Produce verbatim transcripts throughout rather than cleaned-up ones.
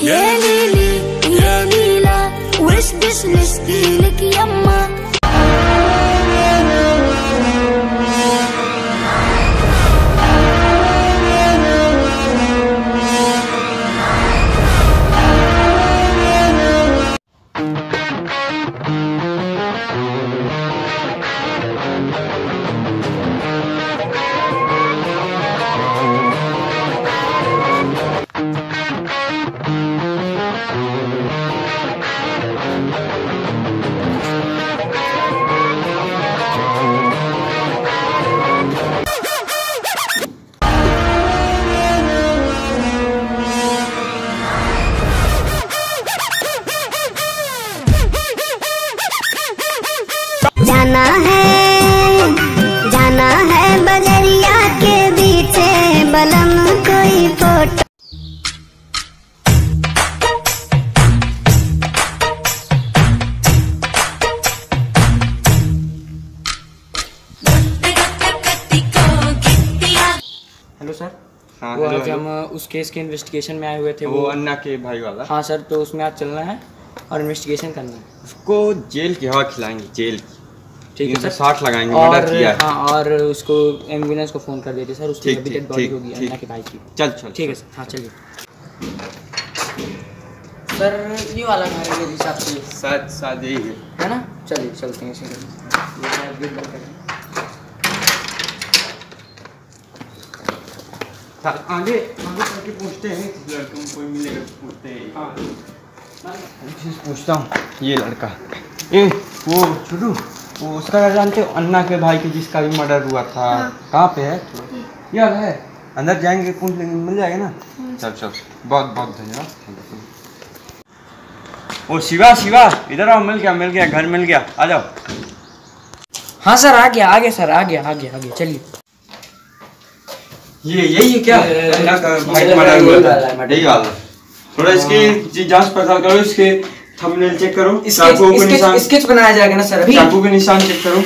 يا ليلي يا ليلى وش بدش نشكي لك يما. जाना है जाना है बजरिया के बीच बलम कोई फोटो। Hello sir. हाँ, वो हेलो, आज हेलो। हम उस केस के इन्वेस्टिगेशन में आए हुए थे। वो अन्ना के भाई वाला। हाँ सर, तो उसमें आज चलना है और इन्वेस्टिगेशन करना है। उसको जेल की हवा खिलाएंगे, जेल की। ठीक है सर। साठ लगाएंगे, और मर्डर किया है। हाँ, और उसको एम्बुलेंस को फ़ोन कर देते सर, उसकी ठीक, अभी ठीक, डेड बॉडी ठीक, होगी ठीक। अन्ना के भाई की। चल चल ठीक है सर। हाँ चलिए सर, ये वाला घर है मेरे हिसाब से, शायद शायद यही है। है ना? चलिए चलते हैं इसे। आगे आगे करके पूछते हैं, लड़के को कोई मिलेगा तो पूछते हैं। हाँ पूछता हूँ। ये लड़का, ए वो छोटू, वो उसका घर जानते हो? अन्ना के भाई के जिसका भी मर्डर हुआ था। हाँ। कहाँ पे है? यार है, अंदर जाएंगे, पूछ लेंगे, मिल जाएगा ना। चल चल, बहुत बहुत धन्यवाद। ओ शिवा शिवा, इधर आओ, मिल गया मिल गया घर मिल गया, आ जाओ। हाँ सर, आ गया आ गया सर, आ गया आ गया आ गया चलिए। ये यही है क्या? अन्ना का भाई का मर्डर हुआ था, यही वाला। थोड़ा इसकी जांच पड़ताल करो, इसके थंबनेल चेक करो, चाकू के निशान, स्केच बनाया जाएगा ना सर अभी? चाकू के निशान चेक करो,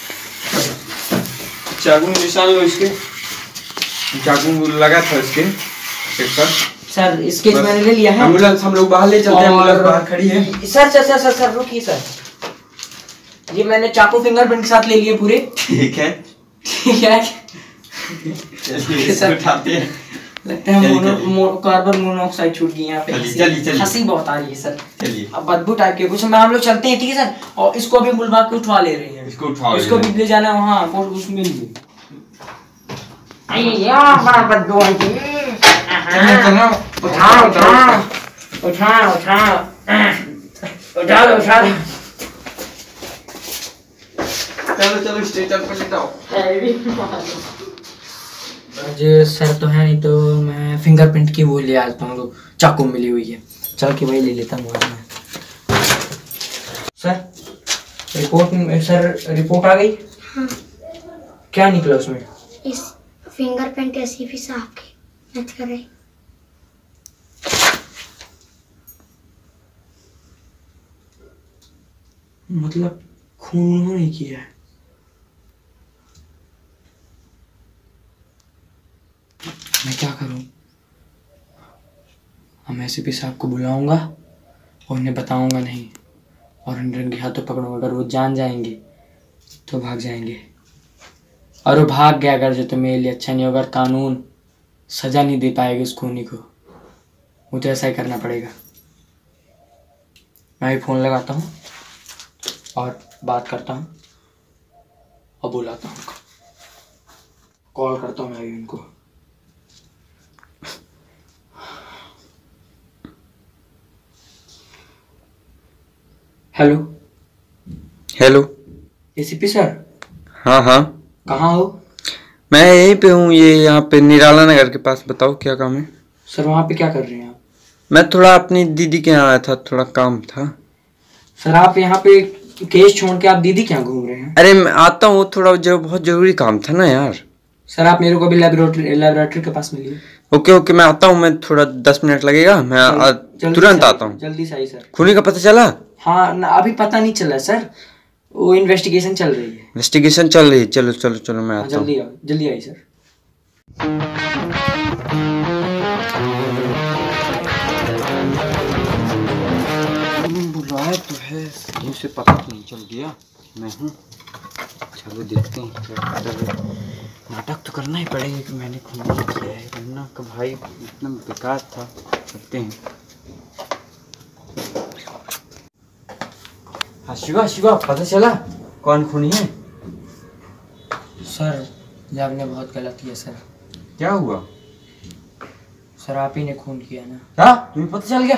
चाकू के निशान लो, इसके चाकू लगा था इसके, चेक कर सर। स्केच मैंने ले लिया है। एम्बुलेंस हम लोग बाहर ले चलते हैं, एम्बुलेंस बाहर खड़ी है। Sir sir sir sir sir रुकिए सर, ये मैंने चाकू फिंगरप्रिंट के साथ ले लिए पूरे। ठीक है ठीक है। चलिए सर उठाते हैं। लगता है मोनो कार्बन मोनोऑक्साइड छूट गई यहाँ पे। चलिए चलिए, हंसी बहुत आ रही है सर। चलिए अब बदबू टाइप के कुछ में हम लोग चलते हैं, ठीक है सर। और इसको अभी बुलवा के उठवा ले रहे हैं। इसको उठाओ, इसको भी ले जाना है वहाँ, उसमें लिए बड़ा बदबू है जी। उठाओ उठाओ उठाओ उठाओ उठाओ उठाओ। चलो चलो स्टेशन पर ले जाओ। आज सर तो है नहीं, तो मैं फिंगरप्रिंट की वो ले आता हूँ, चाकू मिली हुई है, चल के वही ले लेता हूँ मैं। सर रिपोर्ट, सर रिपोर्ट आ गई। हाँ। क्या निकला उसमें? इस फिंगरप्रिंट एसीपी साहब की मैच कर रही। मतलब खून उन्होंने किया है। मैं क्या करूं? हम एसीपी साहब को बुलाऊंगा और उन्हें बताऊंगा नहीं, और उनके हाथों पकड़ूंगा। अगर वो जान जाएंगे तो भाग जाएंगे, और वो भाग गया अगर जो तो मेरे लिए अच्छा नहीं होगा। अगर कानून सजा नहीं दे पाएगा उस खूनी को, मुझे ऐसा ही करना पड़ेगा। मैं भी फ़ोन लगाता हूँ और बात करता हूँ और बुलाता हूँ, कॉल करता हूँ मैं भी उनको। Hello hello ACP sir. हाँ हाँ, कहाँ हो? मैं यहीं पे हूँ, ये यहाँ पे निराला नगर के पास। बताओ क्या काम है? सर वहाँ पे क्या कर रहे हैं आप? मैं थोड़ा अपनी दीदी के यहाँ आया था, थोड़ा काम था। सर आप यहाँ पे केस छोड़ के आप दीदी क्या घूम रहे हैं? अरे मैं आता हूँ, थोड़ा जो बहुत जरूरी काम था ना यार। सर आप मेरे को भी लेबोरेटरी लेबोरेटरी के पास मिलिए। ओके ओके, मैं आता हूँ, मैं थोड़ा दस मिनट लगेगा, मैं आ, तुरंत आता हूँ। जल्दी से आई सर। खूनी का पता चला? हाँ न, अभी पता नहीं चला सर, वो इन्वेस्टिगेशन चल रही है। इन्वेस्टिगेशन चल रही है, चलो चलो चलो मैं आता हूँ। जल्दी आओ, जल्दी आई सर। है, सही से पता तो नहीं चल गया मैं हूँ। चलो देखते हैं क्या करता है। नाटक तो करना ही पड़ेगा कि मैंने खून नहीं किया है, वरना का भाई इतना बेकार था। करते हैं। हाँ शिवा, शिवा पता चला कौन खूनी है? सर ये आपने बहुत गलत किया सर। क्या हुआ? सर आप ही ने खून किया ना। क्या तुम्हें पता चल गया?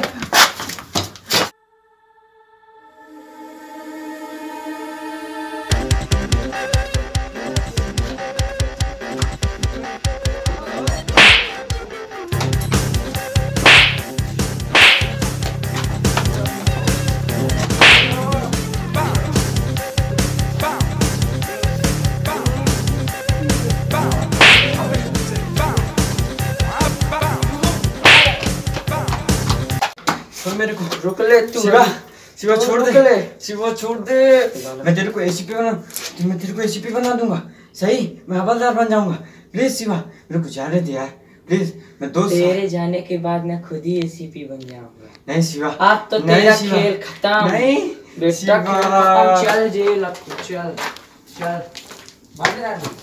मेरे को रोक ले तू। शिवा, शिवा छोड़ रोक दे, ले। शिवा छोड़ दे। मैं तेरे को एसीपी बना मैं तेरे को एसीपी बना दूंगा। सही, मैं हवलदार बन जाऊंगा। प्लीज शिवा मेरे को जाने दे यार, प्लीज। मैं दोस्त तेरे जाने के बाद मैं खुद ही एसीपी बन जाऊंगा। नहीं शिवा, अब तो नहीं तेरा शिवा, खेल खत्म। नहीं बेटा शिवा। खेल खत्म। चल जेल अब तू, चल चल। भाग रहा है।